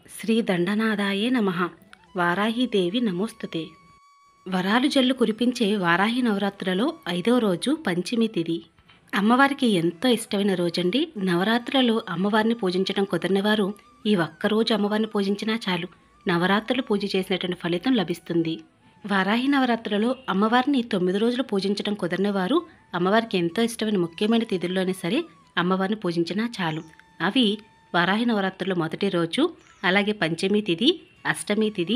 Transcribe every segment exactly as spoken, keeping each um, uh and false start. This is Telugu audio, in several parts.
శ్రీ దండనాథాయే నమః. వారాహీదేవి నమోస్తుతే. వరాలు జల్లు కురిపించే వారాహి నవరాత్రులలో ఐదవ రోజు పంచమి తిథి. అమ్మవారికి ఎంతో ఇష్టమైన రోజండి. నవరాత్రులలో అమ్మవారిని పూజించడం కుదరని వారు ఈ ఒక్కరోజు అమ్మవారిని పూజించినా చాలు, నవరాత్రులు పూజ చేసినటువంటి ఫలితం లభిస్తుంది. వారాహి నవరాత్రులలో అమ్మవారిని తొమ్మిది రోజులు పూజించడం కుదరని వారు అమ్మవారికి ఎంతో ఇష్టమైన ముఖ్యమైన తిథుల్లోనే సరే అమ్మవారిని పూజించినా చాలు. అవి వారాహి నవరాత్రుల మొదటి రోజు, అలాగే పంచమి తిథి, అష్టమి తిథి,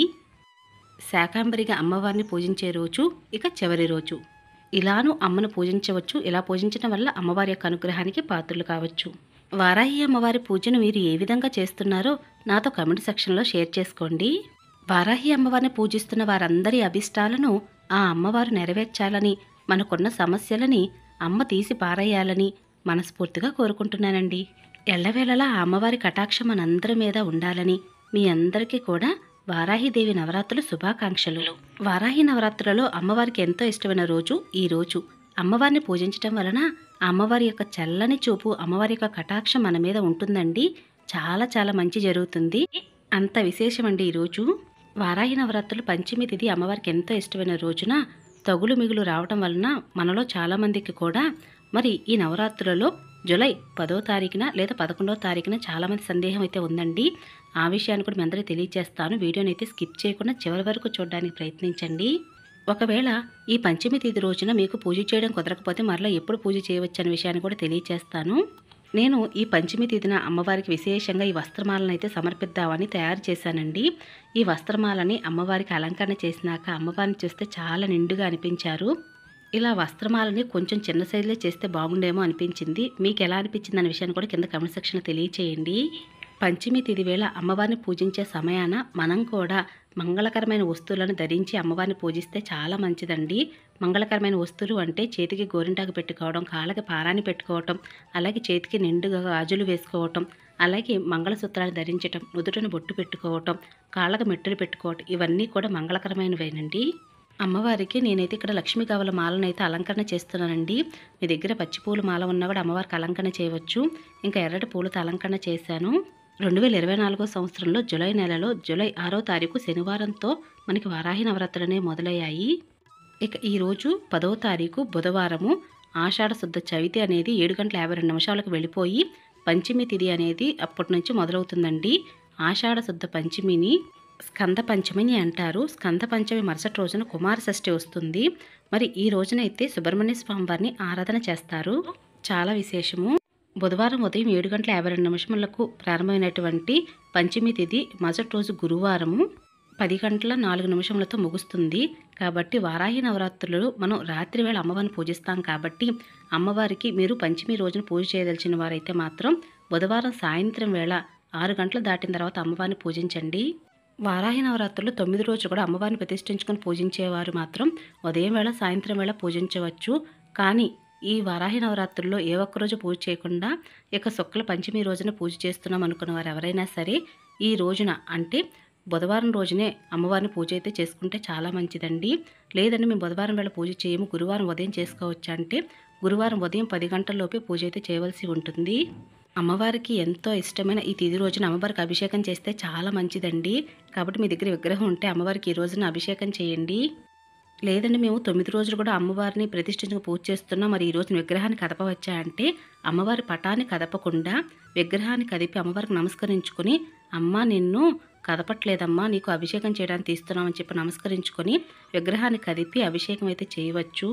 శాకాంబరిగా అమ్మవారిని పూజించే రోజు, ఇక చివరి రోజు. ఇలాను అమ్మను పూజించవచ్చు. ఇలా పూజించడం వల్ల అమ్మవారి యొక్క అనుగ్రహానికి పాత్రలు కావచ్చు. వారాహి అమ్మవారి పూజను మీరు ఏ విధంగా చేస్తున్నారో నాతో కమెంట్ సెక్షన్లో షేర్ చేసుకోండి. వారాహి అమ్మవారిని పూజిస్తున్న వారందరి అభిష్టాలను ఆ అమ్మవారు నెరవేర్చాలని, మనకున్న సమస్యలని అమ్మ తీసి పారేయాలని మనస్ఫూర్తిగా కోరుకుంటున్నానండి. ఎల్లవేళలా ఆ అమ్మవారి కటాక్షం మనందరి మీద ఉండాలని మీ అందరికీ కూడా వారాహిదేవి నవరాత్రులు శుభాకాంక్షలు. వారాహి నవరాత్రులలో అమ్మవారికి ఎంతో ఇష్టమైన రోజు ఈ రోజు. అమ్మవారిని పూజించడం వలన ఆ అమ్మవారి యొక్క చల్లని చూపు, అమ్మవారి యొక్క కటాక్షం మన మీద ఉంటుందండి. చాలా చాలా మంచి జరుగుతుంది. అంత విశేషమండి ఈరోజు. వారాహి నవరాత్రులు పంచమి తిథి అమ్మవారికి ఎంతో ఇష్టమైన రోజున తగులు మిగులు రావడం వలన మనలో చాలామందికి కూడా మరి ఈ నవరాత్రులలో జూలై పదో తారీఖున లేదా పదకొండవ తారీఖున చాలామంది సందేహం అయితే ఉందండి. ఆ విషయాన్ని కూడా మీ అందరికీ తెలియజేస్తాను. వీడియోని అయితే స్కిప్ చేయకుండా చివరి వరకు చూడడానికి ప్రయత్నించండి. ఒకవేళ ఈ పంచమి తిథి రోజున మీకు పూజ చేయడం కుదరకపోతే మరలా ఎప్పుడు పూజ చేయవచ్చు అనే విషయాన్ని కూడా తెలియజేస్తాను. నేను ఈ పంచమి తిథిన అమ్మవారికి విశేషంగా ఈ వస్త్రమాలను అయితే సమర్పిద్దామని తయారు చేశానండి. ఈ వస్త్రమాలని అమ్మవారికి అలంకరణ చేసినాక అమ్మవారిని చూస్తే చాలా నిండుగా అనిపించారు. ఇలా వస్త్రమాలని కొంచెం చిన్న సైజులో చేస్తే బాగుండేమో అనిపించింది. మీకు ఎలా అనిపించింది అనే విషయాన్ని కూడా కింద కమెంట్ సెక్షన్లో తెలియచేయండి. పంచమి తిథి వేళ అమ్మవారిని పూజించే సమయాన మనం కూడా మంగళకరమైన వస్తువులను ధరించి అమ్మవారిని పూజిస్తే చాలా మంచిదండి. మంగళకరమైన వస్తువులు అంటే చేతికి గోరింటాకు పెట్టుకోవడం, కాళ్ళకి పారాన్ని పెట్టుకోవటం, అలాగే చేతికి నిండుగా గాజులు వేసుకోవటం, అలాగే మంగళసూత్రాలు ధరించటం, నుదుటను బొట్టు పెట్టుకోవటం, కాళ్ళకు మెట్టులు పెట్టుకోవటం, ఇవన్నీ కూడా మంగళకరమైనవేనండి. అమ్మవారికి నేనైతే ఇక్కడ లక్ష్మీ కవల మాలను అయితే అలంకరణ చేస్తున్నానండి. మీ దగ్గర పచ్చి పూల మాల ఉన్నా కూడా అమ్మవారికి అలంకరణ చేయవచ్చు. ఇంకా ఎర్రటి పూలతో అలంకరణ చేశాను. రెండు వేల ఇరవై నాలుగో సంవత్సరంలో జూలై నెలలో జూలై ఆరో తారీఖు శనివారంతో మనకి వారాహి నవరాత్రులనే మొదలయ్యాయి. ఇక ఈరోజు పదో తారీఖు బుధవారము, ఆషాఢ శుద్ధ చవితి అనేది ఏడు గంటల యాభై రెండు నిమిషాలకు వెళ్ళిపోయి పంచమి తిథి అనేది అప్పటి నుంచి మొదలవుతుందండి. ఆషాఢ శుద్ధ పంచమిని స్కంద పంచమిని అంటారు. స్కంద పంచమి మరుసటి రోజున కుమార షష్ఠి వస్తుంది. మరి ఈ రోజునైతే సుబ్రహ్మణ్య స్వామి వారిని ఆరాధన చేస్తారు. చాలా విశేషము. బుధవారం ఉదయం ఏడు గంటల యాభై రెండు నిమిషములకు ప్రారంభమైనటువంటి పంచమి తిథి మరుసటి రోజు గురువారము పది గంటల నాలుగు నిమిషములతో ముగుస్తుంది. కాబట్టి వారాహి నవరాత్రులు మనం రాత్రి వేళ అమ్మవారిని పూజిస్తాం. కాబట్టి అమ్మవారికి మీరు పంచమి రోజున పూజ చేయదలిచిన వారైతే మాత్రం బుధవారం సాయంత్రం వేళ ఆరు గంటలు దాటిన తర్వాత అమ్మవారిని పూజించండి. వారాహి నవరాత్రులు తొమ్మిది రోజులు కూడా అమ్మవారిని ప్రతిష్ఠించుకొని పూజించేవారు మాత్రం ఉదయం వేళ సాయంత్రం వేళ పూజించవచ్చు. కానీ ఈ వారాహి నవరాత్రుల్లో ఏ ఒక్కరోజు పూజ చేయకుండా ఇక శుక్ల పంచమి రోజున పూజ చేస్తున్నాం అనుకున్న వారు ఎవరైనా సరే ఈ రోజున అంటే బుధవారం రోజునే అమ్మవారిని పూజ అయితే చేసుకుంటే చాలా మంచిదండి. లేదండి మేము బుధవారం వేళ పూజ చేయము, గురువారం ఉదయం చేసుకోవచ్చు అంటే గురువారం ఉదయం పది గంటల్లోపే పూజ అయితే చేయవలసి ఉంటుంది. అమ్మవారికి ఎంతో ఇష్టమైన ఈ తిథి రోజున అమ్మవారికి అభిషేకం చేస్తే చాలా మంచిదండి. కాబట్టి మీ దగ్గర విగ్రహం ఉంటే అమ్మవారికి ఈ రోజున అభిషేకం చేయండి. లేదండి మేము తొమ్మిది రోజులు కూడా అమ్మవారిని ప్రతిష్ఠించుకు పూజ చేస్తున్నాం, మరి ఈ రోజున విగ్రహాన్ని కదపవచ్చా అంటే అమ్మవారి పటాన్ని కదపకుండా విగ్రహాన్ని కదిపి అమ్మవారికి నమస్కరించుకొని, అమ్మ నిన్ను కదపట్లేదమ్మా, నీకు అభిషేకం చేయడానికి తీస్తున్నామని చెప్పి నమస్కరించుకొని విగ్రహాన్ని కదిపి అభిషేకం అయితే చేయవచ్చు.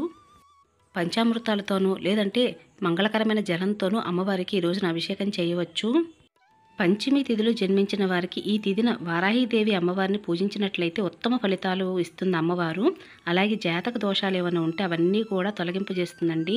పంచామృతాలతోనూ లేదంటే మంగళకరమైన జలంతోనూ అమ్మవారికి ఈ రోజున అభిషేకం చేయవచ్చు. పంచమి తిథిలో జన్మించిన వారికి ఈ తిథిన వారాహిదేవి అమ్మవారిని పూజించినట్లయితే ఉత్తమ ఫలితాలు ఇస్తుంది అమ్మవారు. అలాగే జాతక దోషాలు ఏమైనా ఉంటే అవన్నీ కూడా తొలగింపు చేస్తుందండి.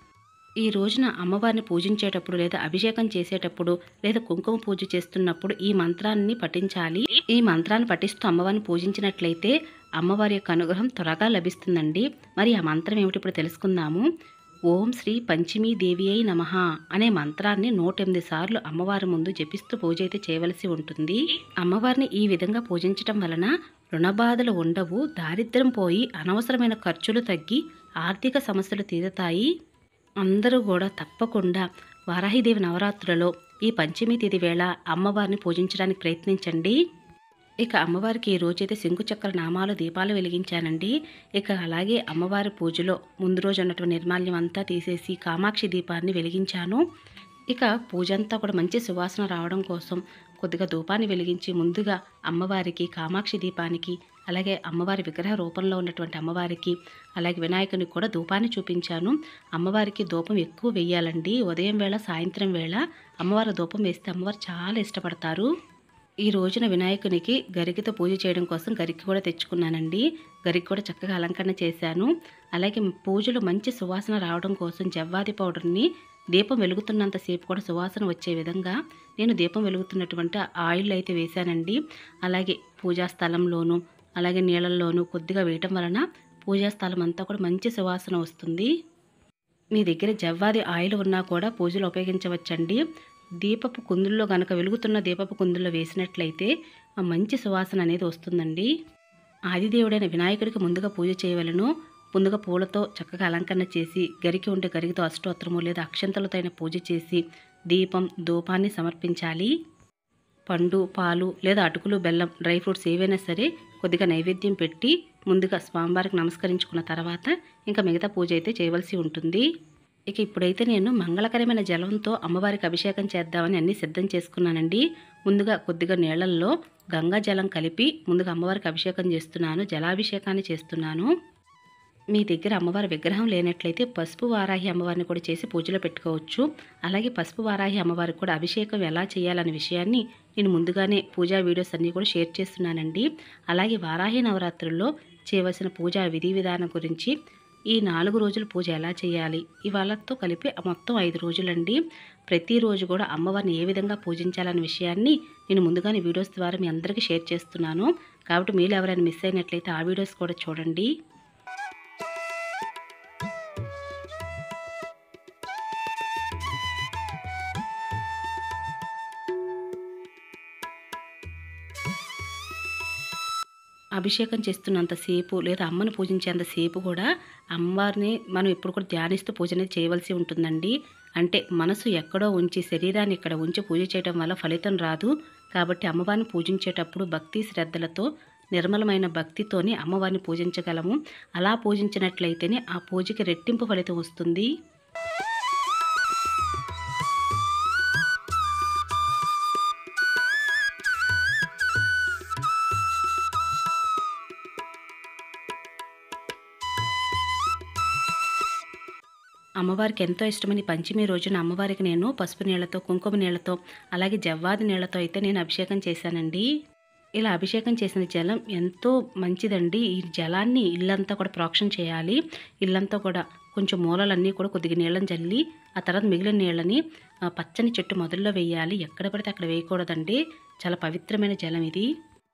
ఈ రోజున అమ్మవారిని పూజించేటప్పుడు లేదా అభిషేకం చేసేటప్పుడు లేదా కుంకుమ పూజ చేస్తున్నప్పుడు ఈ మంత్రాన్ని పఠించాలి. ఈ మంత్రాన్ని పఠిస్తూ అమ్మవారిని పూజించినట్లయితే అమ్మవారి యొక్క అనుగ్రహం త్వరగా లభిస్తుందండి. మరి ఆ మంత్రం ఏమిటి ఇప్పుడు తెలుసుకుందాము. ఓం శ్రీ పంచమీ దేవి అయి నమః అనే మంత్రాన్ని నూట ఎనిమిది సార్లు అమ్మవారి ముందు జపిస్తూ పూజ అయితే చేయవలసి ఉంటుంది. అమ్మవారిని ఈ విధంగా పూజించటం వలన రుణబాధలు ఉండవు, దారిద్ర్యం పోయి అనవసరమైన ఖర్చులు తగ్గి ఆర్థిక సమస్యలు తీరుతాయి. అందరూ కూడా తప్పకుండా వారాహిదేవి నవరాత్రులలో ఈ పంచమి తిథి వేళ అమ్మవారిని పూజించడానికి ప్రయత్నించండి. ఇక అమ్మవారికి ఈ రోజైతే శంకుచక్ర నామాలు దీపాలు వెలిగించానండి. ఇక అలాగే అమ్మవారి పూజలో ముందు రోజు ఉన్నటువంటి నిర్మాల్యం అంతా తీసేసి కామాక్షి దీపాన్ని వెలిగించాను. ఇక పూజ అంతా కూడా మంచి సువాసన రావడం కోసం కొద్దిగా ధూపాన్ని వెలిగించి ముందుగా అమ్మవారికి, కామాక్షి దీపానికి, అలాగే అమ్మవారి విగ్రహ రూపంలో ఉన్నటువంటి అమ్మవారికి, అలాగే వినాయకునికి కూడా ధూపాన్ని చూపించాను. అమ్మవారికి ధూపం ఎక్కువ వేయాలండి. ఉదయం వేళ, సాయంత్రం వేళ అమ్మవారి ధూపం వేస్తే అమ్మవారు చాలా ఇష్టపడతారు. ఈ రోజున వినాయకునికి గరికతో పూజ చేయడం కోసం గరిక కూడా తెచ్చుకున్నానండి. గరిక కూడా చక్కగా అలంకరణ చేశాను. అలాగే పూజలో మంచి సువాసన రావడం కోసం జవ్వాది పౌడర్ని దీపం వెలుగుతున్నంతసేపు కూడా సువాసన వచ్చే విధంగా నేను దీపం వెలుగుతున్నటువంటి ఆయిల్ అయితే వేశానండి. అలాగే పూజా స్థలంలోనూ అలాగే నీళ్ళల్లోనూ కొద్దిగా వేయటం వలన పూజా స్థలం అంతా కూడా మంచి సువాసన వస్తుంది. మీ దగ్గర జవ్వాది ఆయిల్ ఉన్నా కూడా పూజలో ఉపయోగించవచ్చండి. దీపపు కుందుల్లో కనుక వెలుగుతున్న దీపపు కుందుల్లో వేసినట్లయితే మంచి సువాసన అనేది వస్తుందండి. ఆదిదేవుడైన వినాయకుడికి ముందుగా పూజ చేయవలను. ముందుగా పూలతో చక్కగా అలంకరణ చేసి, గరికి ఉంటే గరికతో అష్టోత్తరము లేదా అక్షంతలతో అయిన పూజ చేసి దీపం, ధూపాన్ని సమర్పించాలి. పండు, పాలు లేదా అటుకులు, బెల్లం, డ్రై ఫ్రూట్స్ ఏవైనా సరే కొద్దిగా నైవేద్యం పెట్టి ముందుగా స్వామివారికి నమస్కరించుకున్న తర్వాత ఇంకా మిగతా పూజ అయితే చేయవలసి ఉంటుంది. ఇక ఇప్పుడైతే నేను మంగళకరమైన జలంతో అమ్మవారికి అభిషేకం చేద్దామని అన్నీ సిద్ధం చేసుకున్నానండి. ముందుగా కొద్దిగా నీళ్ళల్లో గంగా జలం కలిపి ముందుగా అమ్మవారికి అభిషేకం చేస్తున్నాను. జలాభిషేకాన్ని చేస్తున్నాను. మీ దగ్గర అమ్మవారి విగ్రహం లేనట్లయితే పసుపు వారాహి అమ్మవారిని కూడా చేసి పూజలో పెట్టుకోవచ్చు. అలాగే పసుపు వారాహి అమ్మవారికి కూడా అభిషేకం ఎలా చేయాలనే విషయాన్ని నేను ముందుగానే పూజా వీడియోస్ అన్నీ కూడా షేర్ చేస్తున్నానండి. అలాగే వారాహి నవరాత్రుల్లో చేయవలసిన పూజా విధి విధానం గురించి, ఈ నాలుగు రోజుల పూజ ఎలా చేయాలి, ఇవాళతో కలిపి మొత్తం ఐదు రోజులండి. ప్రతిరోజు కూడా అమ్మవారిని ఏ విధంగా పూజించాలనే విషయాన్ని నేను ముందుగానే వీడియోస్ ద్వారా మీ అందరికీ షేర్ చేస్తున్నాను. కాబట్టి మీరు ఎవరైనా మిస్ అయినట్లయితే ఆ వీడియోస్ కూడా చూడండి. అభిషేకం చేస్తున్నంతసేపు లేదా అమ్మను పూజించేంతసేపు కూడా అమ్మవారిని మనం ఎప్పుడు కూడా ధ్యానిస్తూ పూజ అనేది చేయవలసి ఉంటుందండి. అంటే మనసు ఎక్కడో ఉంచి శరీరాన్ని ఇక్కడ ఉంచి పూజ చేయడం వల్ల ఫలితం రాదు. కాబట్టి అమ్మవారిని పూజించేటప్పుడు భక్తి శ్రద్ధలతో, నిర్మలమైన భక్తితోనే అమ్మవారిని పూజించగలము. అలా పూజించినట్లయితేనే ఆ పూజకి రెట్టింపు ఫలితం వస్తుంది. అమ్మవారికి ఎంతో ఇష్టమని పంచమి రోజున అమ్మవారికి నేను పసుపు నీళ్లతో, కుంకుమ నీళ్లతో, అలాగే జవ్వాది నీళ్లతో అయితే నేను అభిషేకం చేశానండి. ఇలా అభిషేకం చేసిన జలం ఎంతో మంచిదండి. ఈ జలాన్ని ఇల్లంతా కూడా ప్రోక్షణ చేయాలి. ఇల్లంతా కూడా కొంచెం మూలలన్నీ కూడా కొద్దిగా నీళ్ళని జల్లి ఆ తర్వాత మిగిలిన నీళ్ళని పచ్చని చెట్టు మొదల్లో వేయాలి. ఎక్కడ పడితే అక్కడ వేయకూడదండి. చాలా పవిత్రమైన జలం ఇది.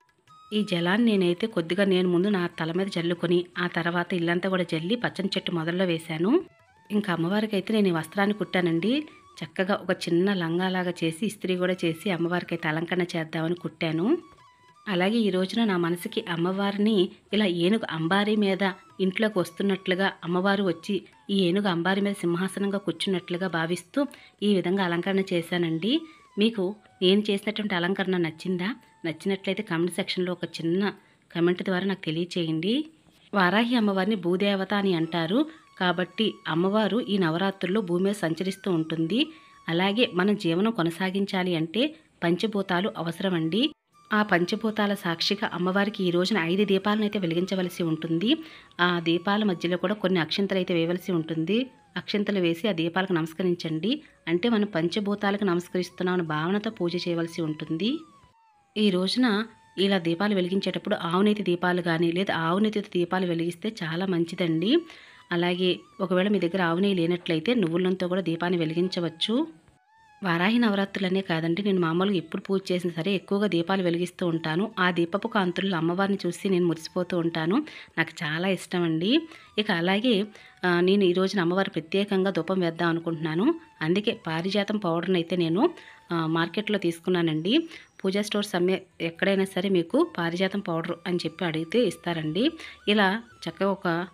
ఈ జలాన్ని నేనైతే కొద్దిగా నేను ముందు నా తల మీద జల్లుకొని ఆ తర్వాత ఇల్లంతా కూడా జల్లి పచ్చని చెట్టు మొదల్లో వేశాను. ఇంకా అమ్మవారికి అయితే నేను ఈ వస్త్రాన్ని కుట్టానండి. చక్కగా ఒక చిన్న లంగాలాగా చేసి ఇస్త్రీ కూడా చేసి అమ్మవారికి అయితే అలంకరణ చేద్దామని కుట్టాను. అలాగే ఈ రోజున నా మనసుకి అమ్మవారిని ఇలా ఏనుగు అంబారీ మీద ఇంట్లోకి వస్తున్నట్లుగా అమ్మవారు వచ్చి ఈ ఏనుగు అంబారీ మీద సింహాసనంగా కూర్చున్నట్లుగా భావిస్తూ ఈ విధంగా అలంకరణ చేశానండి. మీకు నేను చేసినటువంటి అలంకరణ నచ్చిందా? నచ్చినట్లయితే కామెంట్ సెక్షన్లో ఒక చిన్న కమెంట్ ద్వారా నాకు తెలియచేయండి. వారాహి అమ్మవారిని భూదేవత అని అంటారు. కాబట్టి అమ్మవారు ఈ నవరాత్రుల్లో భూమి మీద సంచరిస్తూ ఉంటుంది. అలాగే మన జీవనం కొనసాగించాలి అంటే పంచభూతాలు అవసరమండి. ఆ పంచభూతాల సాక్షిగా అమ్మవారికి ఈ రోజున ఐదు దీపాలను అయితే వెలిగించవలసి ఉంటుంది. ఆ దీపాల మధ్యలో కూడా కొన్ని అక్షంతలు అయితే వేయవలసి ఉంటుంది. అక్షంతలు వేసి ఆ దీపాలకు నమస్కరించండి. అంటే మనం పంచభూతాలకు నమస్కరిస్తున్నామని భావనతో పూజ చేయవలసి ఉంటుంది. ఈ రోజున ఇలా దీపాలు వెలిగించేటప్పుడు ఆవునేతి దీపాలు కానీ లేదా ఆవునేతితో దీపాలు వెలిగిస్తే చాలా మంచిదండి. అలాగే ఒకవేళ మీ దగ్గర ఆవు నెయ్యి లేనట్లయితే నువ్వుల నూనెతో కూడా దీపాన్ని వెలిగించవచ్చు. వారాహి నవరాత్రులనే కాదండి, నేను మామూలుగా ఎప్పుడు పూజ చేసినా సరే ఎక్కువగా దీపాలు వెలిగిస్తూ ఉంటాను. ఆ దీపపు కాంతుల్లో అమ్మవారిని చూసి నేను మురిసిపోతూ ఉంటాను. నాకు చాలా ఇష్టం అండి. ఇక అలాగే నేను ఈ రోజున అమ్మవారి ప్రత్యేకంగా ధూపం వేద్దాం అనుకుంటున్నాను. అందుకే పారిజాతం పౌడర్ని అయితే నేను మార్కెట్లో తీసుకున్నానండి. పూజా స్టోర్స్ అమ్మే ఎక్కడైనా సరే మీకు పారిజాతం పౌడర్ అని చెప్పి అడిగితే ఇస్తారండి. ఇలా చక్కగా ఒక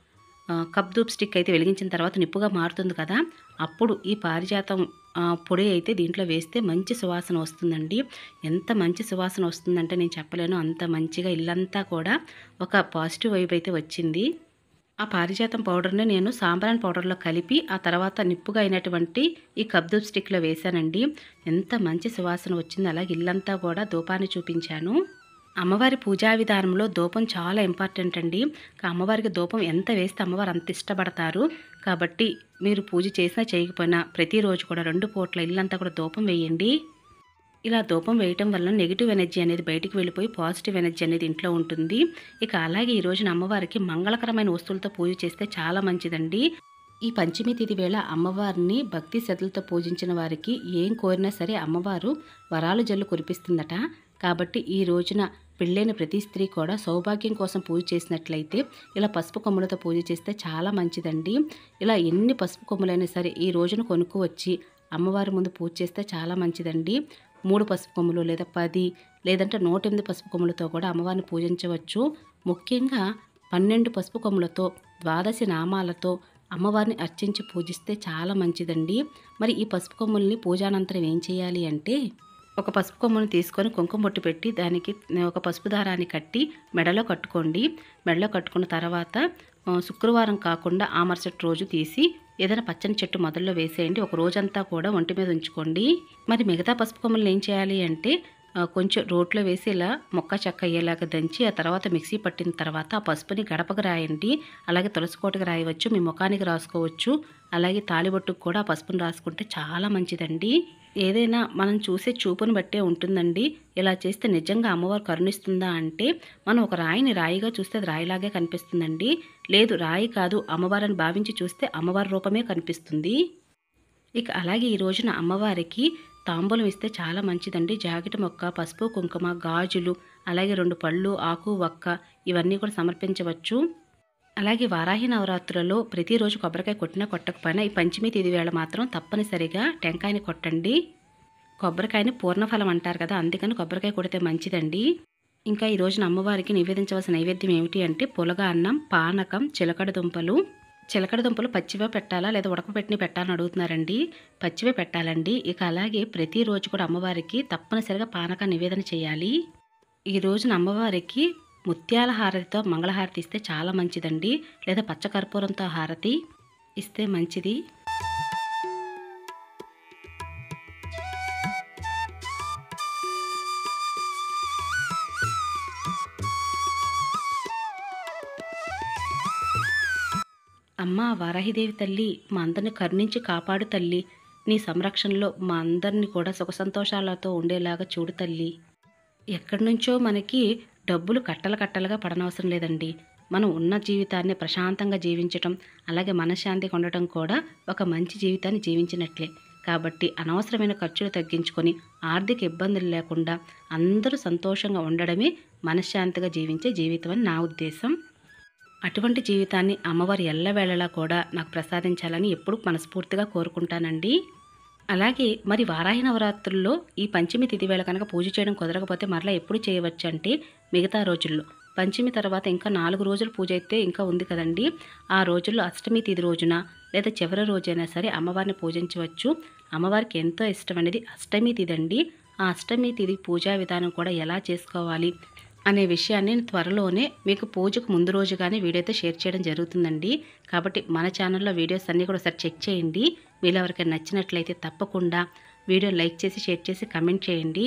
కప్ ధూప్ స్టిక్ అయితే వెలిగించిన తర్వాత నిప్పుగా మారుతుంది కదా, అప్పుడు ఈ పారిజాతం పొడి అయితే దీంట్లో వేస్తే మంచి సువాసన వస్తుందండి. ఎంత మంచి సువాసన వస్తుందంటే నేను చెప్పలేను, అంత మంచిగా ఇల్లంతా కూడా ఒక పాజిటివ్ వైబ్ అయితే వచ్చింది. ఆ పారిజాతం పౌడర్ని నేను సాంబ్రాన్ పౌడర్లో కలిపి ఆ తర్వాత నిప్పుగా అయినటువంటి ఈ కప్ ధూప్ స్టిక్లో వేశానండి. ఎంత మంచి సువాసన వచ్చింది. అలాగే ఇల్లంతా కూడా ధూపాన్ని చూపించాను. అమ్మవారి పూజా విధానంలో ధూపం చాలా ఇంపార్టెంట్ అండి. అమ్మవారికి ధూపం ఎంత వేస్తే అమ్మవారు అంత ఇష్టపడతారు. కాబట్టి మీరు పూజ చేసినా చేయకపోయినా ప్రతిరోజు కూడా రెండు పూట్ల ఇల్లంతా కూడా ధూపం వేయండి. ఇలా ధూపం వేయటం వల్ల నెగిటివ్ ఎనర్జీ అనేది బయటికి వెళ్ళిపోయి పాజిటివ్ ఎనర్జీ అనేది ఇంట్లో ఉంటుంది. ఇక అలాగే ఈ రోజున అమ్మవారికి మంగళకరమైన వస్తువులతో పూజ చేస్తే చాలా మంచిదండి. ఈ పంచమి తిథి వేళ అమ్మవారిని భక్తి శ్రద్ధలతో పూజించిన వారికి ఏం కోరినా సరే అమ్మవారు వరాలు జల్లు కురిపిస్తుందట. కాబట్టి ఈ రోజున పెళ్ళైన ప్రతి స్త్రీ కూడా సౌభాగ్యం కోసం పూజ చేసినట్లయితే ఇలా పసుపు కొమ్ములతో పూజ చేస్తే చాలా మంచిదండి. ఇలా ఎన్ని పసుపు కొమ్ములైనా సరే ఈ రోజున కొనుక్కు అమ్మవారి ముందు పూజ చేస్తే చాలా మంచిదండి. మూడు పసుపు కొమ్ములు లేదా పది లేదంటే నూట ఎనిమిది పసుపు కొమ్ములతో కూడా అమ్మవారిని పూజించవచ్చు. ముఖ్యంగా పన్నెండు పసుపు కొమ్ములతో ద్వాదశి నామాలతో అమ్మవారిని అర్చించి పూజిస్తే చాలా మంచిదండి. మరి ఈ పసుపు కొమ్ముల్ని పూజానంతరం ఏం చేయాలి అంటే, ఒక పసుపు కొమ్మును తీసుకొని కుంకుమ బొట్టు పెట్టి దానికి ఒక పసుపు దారాన్ని కట్టి మెడలో కట్టుకోండి. మెడలో కట్టుకున్న తర్వాత శుక్రవారం కాకుండా ఆ మరుసటి రోజు తీసి ఏదైనా పచ్చని చెట్టు మొదల్లో వేసేయండి. ఒక రోజంతా కూడా ఒంటి మీద ఉంచుకోండి. మరి మిగతా పసుపు కొమ్మలను ఏం చేయాలి అంటే, కొంచెం రోట్లో వేసి ఇలా మొక్క చెక్క అయ్యేలాగా దంచి ఆ తర్వాత మిక్సీ పట్టిన తర్వాత ఆ పసుపుని గడపకు రాయండి. అలాగే తులసి కోటకు రాయవచ్చు, మీ ముఖానికి రాసుకోవచ్చు. అలాగే తాళిబొట్టుకు కూడా ఆ పసుపుని రాసుకుంటే చాలా మంచిదండి. ఏదైనా మనం చూసే చూపుని బట్టే ఉంటుందండి. ఇలా చేస్తే నిజంగా అమ్మవారు కరుణిస్తుందా అంటే, మనం ఒక రాయిని రాయిగా చూస్తే అది రాయిలాగే కనిపిస్తుందండి. లేదు రాయి కాదు అమ్మవారిని భావించి చూస్తే అమ్మవారి రూపమే కనిపిస్తుంది. ఇక అలాగే ఈ రోజున అమ్మవారికి తాంబూలం ఇస్తే చాలా మంచిదండి. జాకెట్ మొక్క, పసుపు కుంకుమ, గాజులు, అలాగే రెండు పళ్ళు, ఆకు వక్క ఇవన్నీ కూడా సమర్పించవచ్చు. అలాగే వారాహి నవరాత్రులలో ప్రతిరోజు కొబ్బరికాయ కొట్టినా కొట్టకపోయినా ఈ పంచమి తిథి వేళ మాత్రం తప్పనిసరిగా టెంకాయని కొట్టండి. కొబ్బరికాయని పూర్ణఫలం అంటారు కదా, అందుకని కొబ్బరికాయ కొడితే మంచిదండి. ఇంకా ఈ రోజున అమ్మవారికి నివేదించవలసిన నైవేద్యం ఏమిటి అంటే, పులగ అన్నం, పానకం, చిలకడ దుంపలు. చిలకడ దుంపలు పచ్చివే పెట్టాలా లేదా ఉడకపెట్టిన పెట్టాలని అడుగుతున్నారండి. పచ్చివే పెట్టాలండి. ఇక అలాగే ప్రతిరోజు కూడా అమ్మవారికి తప్పనిసరిగా పానక నివేదన చేయాలి. ఈ రోజున అమ్మవారికి ముత్యాల హారతితో మంగళహారతి ఇస్తే చాలా మంచిదండి. లేదా పచ్చకర్పూరంతో హారతి ఇస్తే మంచిది. అమ్మా వారాహిదేవి తల్లి, మా అందరిని కరుణించి కాపాడు తల్లి. నీ సంరక్షణలో మా అందరినీ కూడా సుఖ సంతోషాలతో ఉండేలాగా చూడు తల్లి. ఎక్కడి నుంచో మనకి డబ్బులు కట్టలు కట్టలుగా పడనవసరం లేదండి. మనం ఉన్న జీవితాన్ని ప్రశాంతంగా జీవించటం, అలాగే మనశ్శాంతిగా ఉండటం కూడా ఒక మంచి జీవితాన్ని జీవించినట్లే. కాబట్టి అనవసరమైన ఖర్చులు తగ్గించుకొని ఆర్థిక ఇబ్బందులు లేకుండా అందరూ సంతోషంగా ఉండడమే మనశ్శాంతిగా జీవించే జీవితం అని నా ఉద్దేశం. అటువంటి జీవితాన్ని అమ్మవారి ఎల్లవేళలా కూడా నాకు ప్రసాదించాలని ఎప్పుడు మనస్ఫూర్తిగా కోరుకుంటానండి. అలాగే మరి వారాహి నవరాత్రుల్లో ఈ పంచమి తిథి వేళ కనుక పూజ చేయడం కుదరకపోతే మరలా ఎప్పుడు చేయవచ్చు అంటే, మిగతా రోజుల్లో పంచమి తర్వాత ఇంకా నాలుగు రోజులు పూజ అయితే ఇంకా ఉంది కదండి. ఆ రోజుల్లో అష్టమి తిథి రోజున లేదా చివరి రోజైనా సరే అమ్మవారిని పూజించవచ్చు. అమ్మవారికి ఎంతో ఇష్టమైనది అష్టమి తిథి అండి. ఆ అష్టమి తిథి పూజా విధానం కూడా ఎలా చేసుకోవాలి అనే విషయాన్ని త్వరలోనే మీకు పూజకు ముందు రోజుగానే వీడియో అయితే షేర్ చేయడం జరుగుతుందండి. కాబట్టి మన ఛానల్లో వీడియోస్ అన్నీ కూడా ఒకసారి చెక్ చేయండి. మీరు ఎవరికైనా నచ్చినట్లయితే తప్పకుండా వీడియో లైక్ చేసి షేర్ చేసి కమెంట్ చేయండి.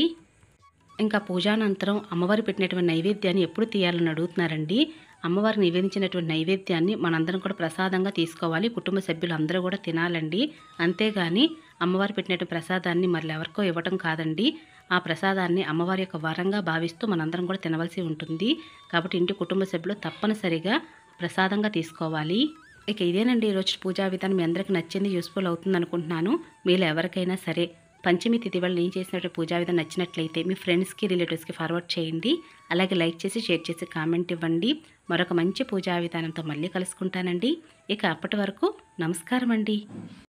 ఇంకా పూజానంతరం అమ్మవారి పెట్టినటువంటి నైవేద్యాన్ని ఎప్పుడు తీయాలని అడుగుతున్నారండి. అమ్మవారికి నివేదించినటువంటి నైవేద్యాన్ని మనందరం కూడా ప్రసాదంగా తీసుకోవాలి. కుటుంబ సభ్యులు అందరూ కూడా తినాలండి. అంతేగాని అమ్మవారు పెట్టినటువంటి ప్రసాదాన్ని మళ్ళీ ఎవరికో ఇవ్వటం కాదండి. ఆ ప్రసాదాన్ని అమ్మవారి యొక్క వరంగా భావిస్తూ మనందరం కూడా తినవలసి ఉంటుంది. కాబట్టి ఇంటి కుటుంబ సభ్యులు తప్పనిసరిగా ప్రసాదంగా తీసుకోవాలి. ఇక ఇదేనండి ఈరోజు పూజా విధానం. మీ అందరికీ నచ్చింది, యూస్ఫుల్ అవుతుంది అనుకుంటున్నాను. మీలో ఎవరికైనా సరే పంచమి తిథి వల్ల నేను చేసినట్టు పూజా విధానం నచ్చినట్లయితే మీ ఫ్రెండ్స్కి, రిలేటివ్స్కి ఫార్వర్డ్ చేయండి. అలాగే లైక్ చేసి షేర్ చేసి కామెంట్ ఇవ్వండి. మరొక మంచి పూజా విధానంతో మళ్ళీ కలుసుకుంటానండి. ఇక అప్పటి వరకు నమస్కారం అండి.